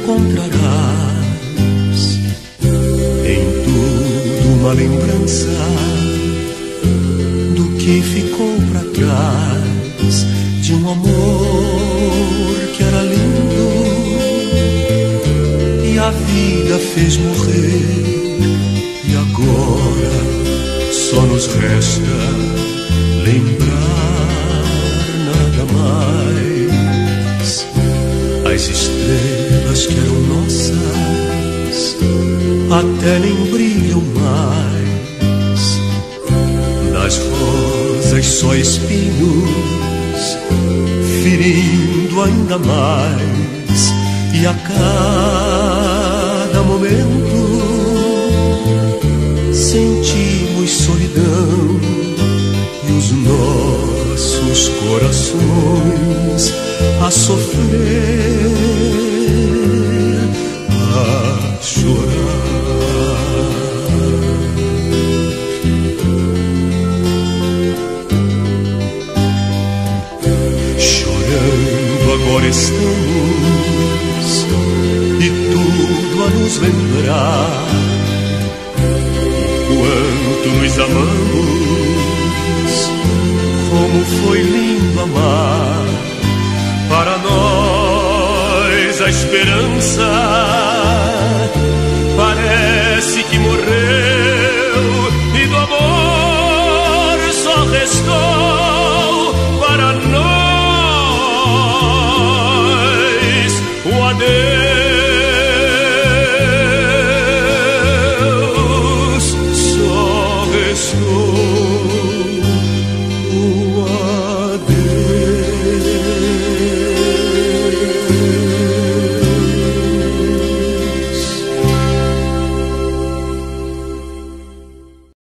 encontrarás em tudo uma lembrança do que ficou pra trás, de um amor que era lindo e a vida fez morrer. E agora só nos resta lembrar, nada mais. As estrelas que eram nossas até nem brilham mais. Das rosas só espinhos, ferindo ainda mais. E a cada momento sentimos solidão e os nossos corações a sofrer, a chorar. Chorando agora estamos e tudo a nos lembrar quanto nos amamos, como foi lindo amar. Para nós a esperança parece que morreu e do amor só restou para nós o adeus. Só restou